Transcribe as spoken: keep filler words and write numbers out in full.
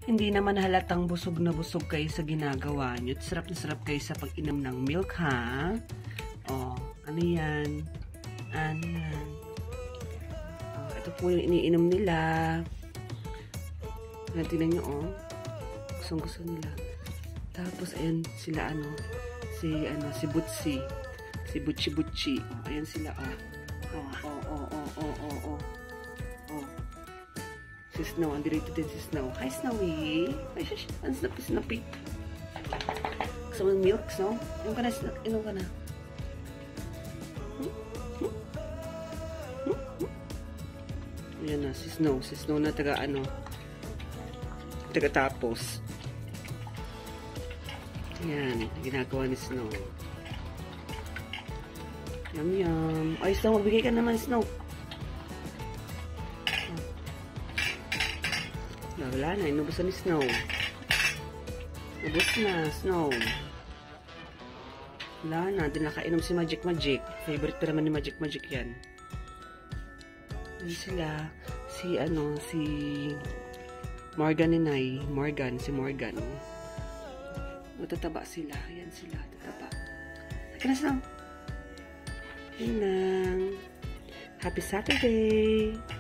Hindi naman halatang busog na busog kayo sa ginagawa nyo. Sarap na sarap kayo sa pag-inom ng milk, ha? Oh, ano yan? Ano yan? Oh, ito po yung iniinom nila. Tingnan nyo, oh. Gustong gusto nila. Tapos, ayan sila, ano, si, ano, si Butsi. Si Butchi Butchi. Oh, ayan sila, oh. Oh, oh, oh, oh, oh, oh, oh. Oh. Si Snow, andito din si Snow. Hi, Snowy! Ay, shush! Ang snappy, snappy. Gusto mo yung milk, Snow? Inom ka na, Snow. Inom ka na. Hmm? Hmm? Hmm? Hmm? Ayan na, si Snow. Si Snow na taga, ano, taga tapos. Ayan, ginagawa ni Snow. Yum, yum. Ay, Snow, magbigay ka naman, Snow. Wala na, inubos na ni Snow. Ubus na, Snow. Wala na, din nakainom si Magic Magic. Favorite pa naman ni Magic Magic yan. Yan sila. Si, ano, si Morgan ni Nay. Morgan, si Morgan. Matataba sila. Yan sila, tataba. Teka na, Snow. Yan lang. Happy Saturday!